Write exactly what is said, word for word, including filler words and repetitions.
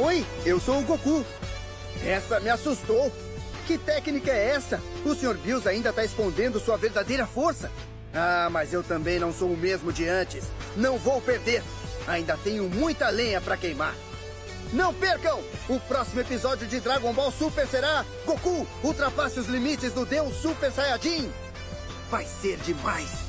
Oi, eu sou o Goku. Essa me assustou. Que técnica é essa? O senhor Bills ainda está escondendo sua verdadeira força. Ah, mas eu também não sou o mesmo de antes. Não vou perder. Ainda tenho muita lenha para queimar. Não percam! O próximo episódio de Dragon Ball Super será Goku ultrapasse os limites do Deus Super Saiyajin. Vai ser demais.